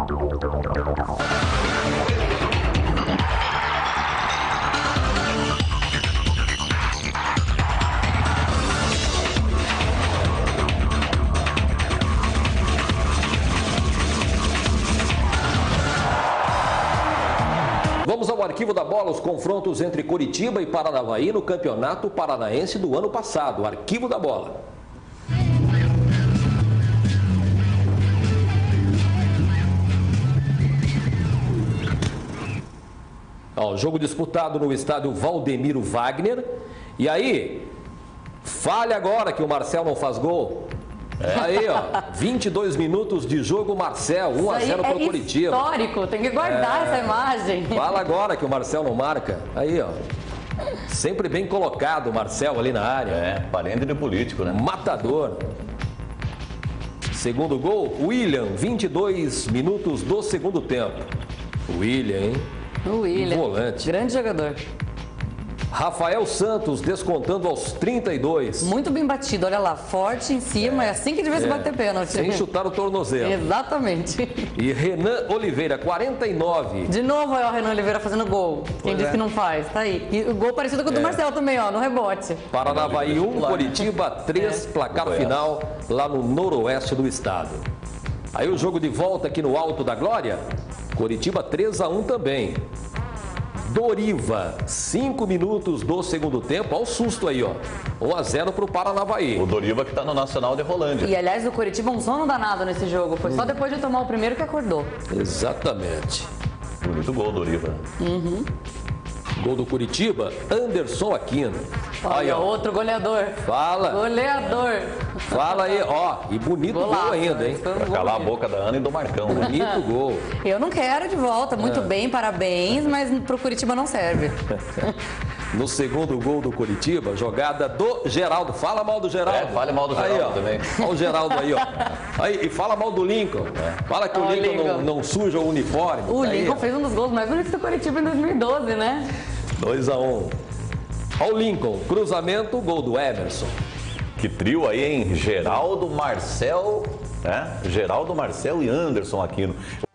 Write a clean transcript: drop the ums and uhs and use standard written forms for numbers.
Vamos ao arquivo da bola, os confrontos entre Coritiba e Paranavaí no Campeonato Paranaense do ano passado. Arquivo da bola. Ó, jogo disputado no estádio Valdemiro Wagner. E aí, falha agora que o Marcel não faz gol. Aí, ó, 22 minutos de jogo, Marcel, 1-0 para o Coritiba. Histórico, tem que guardar essa imagem. Fala agora que o Marcel não marca. Aí, ó, sempre bem colocado o Marcel ali na área. Parente de político, né? Matador. Segundo gol, William, 22 minutos do segundo tempo. William, hein? O William, volante. Grande jogador. Rafael Santos descontando aos 32. Muito bem batido, olha lá, forte em cima, é assim que devia se bater pênalti. Sem chutar o tornozelo. Exatamente. E Renan Oliveira, 49. De novo aí o Renan Oliveira fazendo gol. Quem disse que não faz, tá aí. E o gol parecido com o do Marcel também, ó, no rebote. Paranavaí 1, Coritiba 3, placar final lá no noroeste do estado. Aí o jogo de volta aqui no Alto da Glória, Coritiba 3-1 também. Doriva, 5 minutos do segundo tempo, olha o susto aí, ó. 1-0 para o Paranavaí. O Doriva que está no Nacional de Rolândia. E aliás, o Coritiba um sono danado nesse jogo, foi só depois de tomar o primeiro que acordou. Exatamente. Bonito gol, Doriva. Gol do Coritiba, Anderson Aquino. Olha, Aí, ó. outro goleador. Fala. Goleador. Fala aí, ó. E bonito Golaço, gol ainda, hein? foi um Pra gol calar a mesmo. boca da Ana e do Marcão, né? Bonito gol. Eu não quero de volta, muito bem, parabéns, mas pro Coritiba não serve. No segundo gol do Coritiba, jogada do Geraldo. Fala mal do Geraldo. Fale mal do Geraldo aí, ó. também. Olha o Geraldo aí, ó. Aí, e fala mal do Lincoln. Fala que Ó, o Lincoln Lincoln. não suja o uniforme. O Aí, Lincoln ó. fez um dos gols mais bonitos do Coritiba em 2012, né? 2-1. Olha o Lincoln, cruzamento, gol do Emerson. Que trio aí, hein? Geraldo, Marcel, né? Geraldo, Marcel e Anderson Aquino.